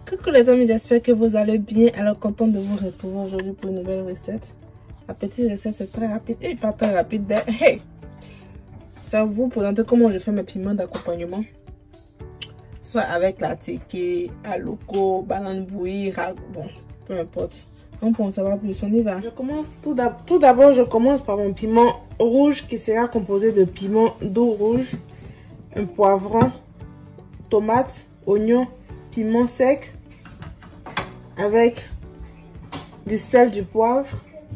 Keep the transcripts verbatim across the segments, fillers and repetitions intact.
Coucou les amis, j'espère que vous allez bien. Alors content de vous retrouver aujourd'hui pour une nouvelle recette. La petite recette c'est très rapide et pas très rapide. Hey, ça va vous présenter comment je fais mes piments d'accompagnement. Soit avec la teke, aloko, banane bouillie, bon, peu importe. Donc pour en savoir plus, on y va. Je commence tout d'abord, je commence par mon piment rouge qui sera composé de piment doux rouge, un poivron, tomate, oignon, piment sec avec du sel, du poivre,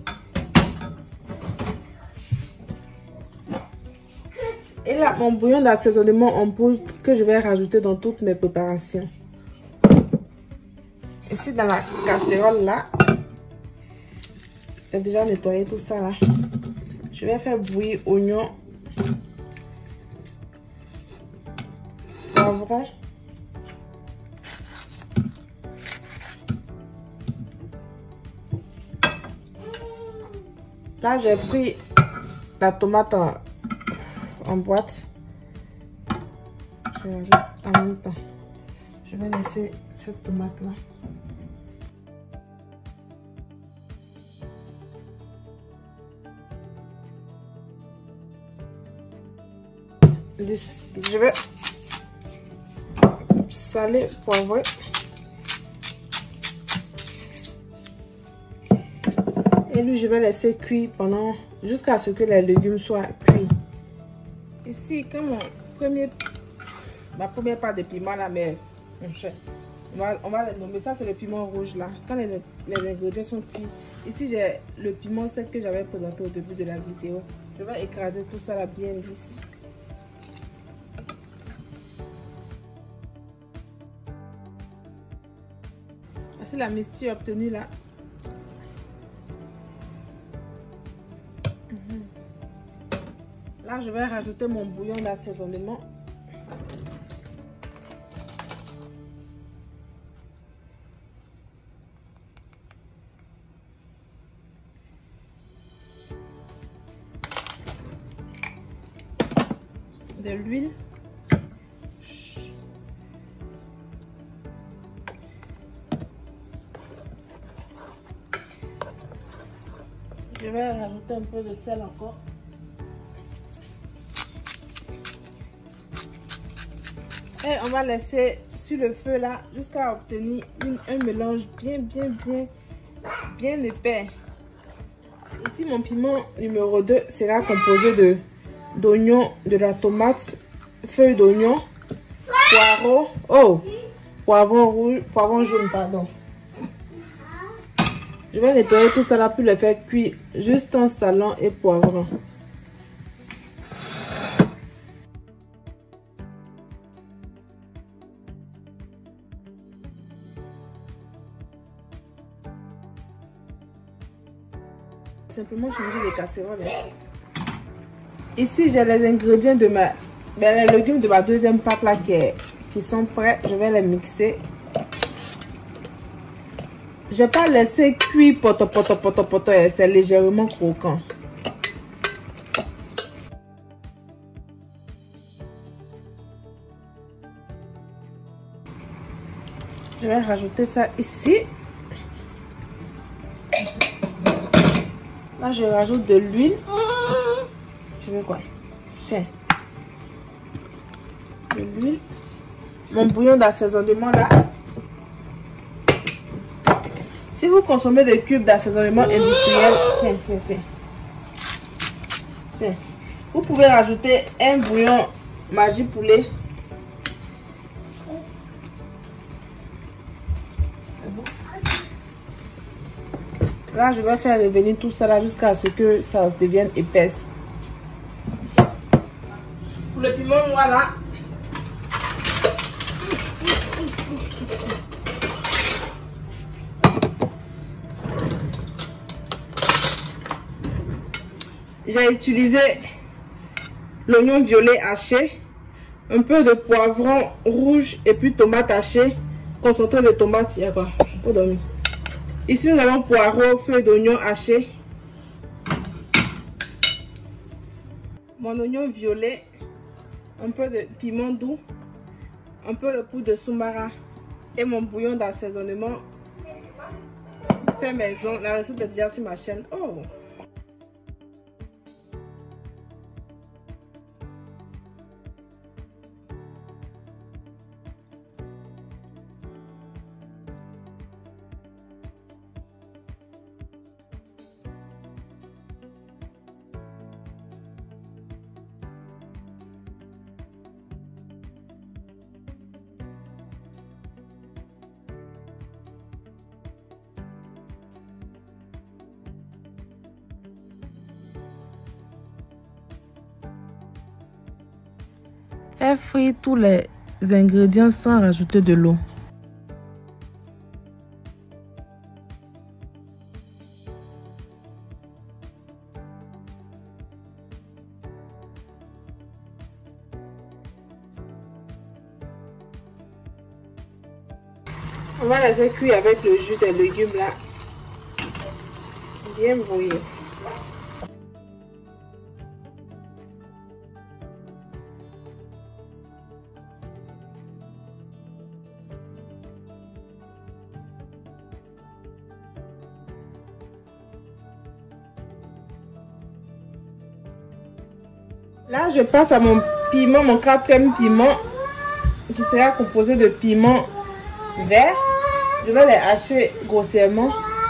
et là mon bouillon d'assaisonnement en poudre que je vais rajouter dans toutes mes préparations. Ici dans la casserole là, j'ai déjà nettoyé tout ça là. Je vais faire bouillir oignon, poivron, là j'ai pris la tomate en, en boîte. Je vais rajoute en même temps. Je vais laisser cette tomate là. Je vais saler, poivrer. Et lui, je vais laisser cuire pendant jusqu'à ce que les légumes soient cuits. Ici, comme mon premier, ma première part de piment là, mais on va, on va les nommer. Ça, c'est le piment rouge là. Quand les, les ingrédients sont cuits, ici j'ai le piment sec que j'avais présenté au début de la vidéo. Je vais écraser tout ça là bien lisse. Voici la mixture obtenue là. Là, je vais rajouter mon bouillon d'assaisonnement. De l'huile. Je vais rajouter un peu de sel encore. Et on va laisser sur le feu là jusqu'à obtenir une, un mélange bien bien bien bien épais. Ici mon piment numéro deux sera composé de d'oignons, de la tomate, feuilles d'oignon, poireaux, oh, poivron rouge, poivron jaune pardon. Je vais nettoyer tout ça là pour le faire cuire juste en salant et poivrant. Simplement changer les casseroles. Ici j'ai les ingrédients de ma, ben, les légumes de ma deuxième pâte là qui, qui sont prêts. Je vais les mixer. Je n'ai pas laissé cuire poto poto poto poto, c'est légèrement croquant. Je vais rajouter ça ici. Là, je rajoute de l'huile. Je veux quoi? Tiens. De l'huile. Mon bouillon d'assaisonnement là. Si vous consommez des cubes d'assaisonnement industriel, tiens, tiens, tiens. Tiens. Vous pouvez rajouter un bouillon Magie poulet. Là, je vais faire revenir tout ça là jusqu'à ce que ça devienne épaisse. Pour le piment noir là, j'ai utilisé l'oignon violet haché, un peu de poivron rouge et puis tomate hachée, concentré de tomate. Il y a quoi? Oh, dormir. Ici, nous avons poireaux, feuilles d'oignon hachées, mon oignon violet, un peu de piment doux, un peu de poudre de soumara. et mon bouillon d'assaisonnement fait maison. La recette est déjà sur ma chaîne. Oh! Faire frire tous les ingrédients sans rajouter de l'eau. On va laisser cuire avec le jus des légumes là. Bien brouillé. Là, je passe à mon piment, mon quatrième piment, qui sera composé de piments verts. Je vais les hacher grossièrement.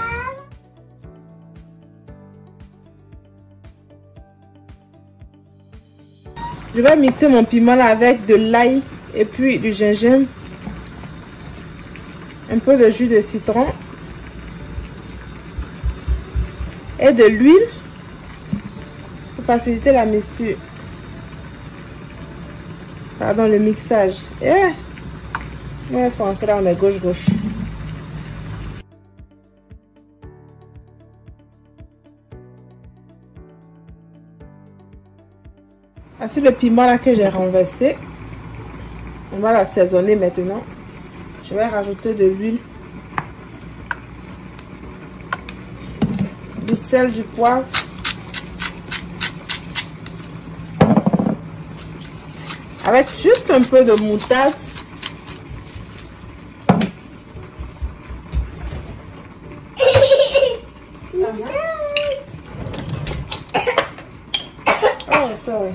Je vais mixer mon piment là avec de l'ail et puis du gingembre, un peu de jus de citron et de l'huile pour faciliter la mixture. Pardon, le mixage. Yeah. Ouais, français là, on est gauche-gauche. Voici le piment là que j'ai renversé. On va l'assaisonner maintenant. Je vais rajouter de l'huile, du sel, du poivre. Avec juste un peu de moutarde. Oh, sorry.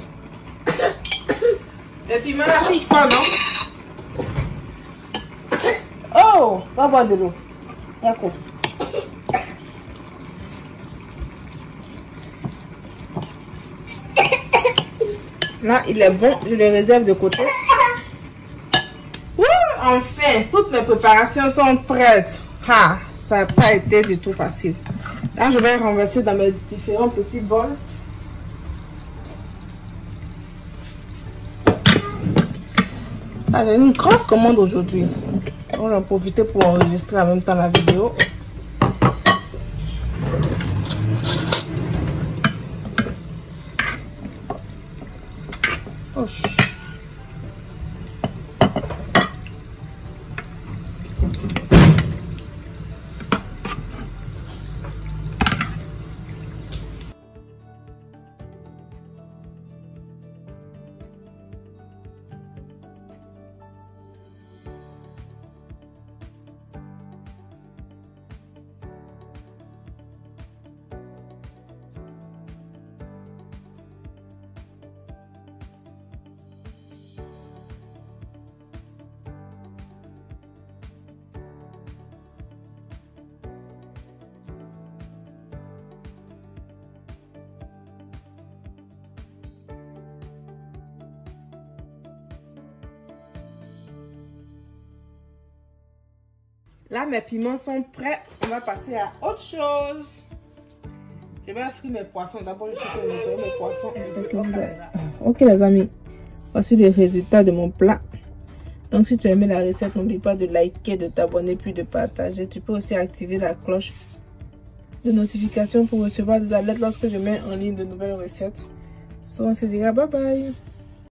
Le piment là pique pas, non? Oh, va boire de l'eau. D'accord. Là, il est bon, je le réserve de côté. Ouh, enfin, toutes mes préparations sont prêtes. Ah, ça n'a pas été du tout facile. Là, je vais renverser dans mes différents petits bols. Ah, j'ai une grosse commande aujourd'hui. On va en profiter pour enregistrer en même temps la vidéo. Oh. Là, mes piments sont prêts. On va passer à autre chose. Je vais frire mes poissons. D'abord, je vais frire mes poissons. Ok, les amis. Voici le résultat de mon plat. Donc, si tu as aimé la recette, n'oublie pas de liker, de t'abonner, puis de partager. Tu peux aussi activer la cloche de notification pour recevoir des alertes lorsque je mets en ligne de nouvelles recettes. So, on se dira bye bye.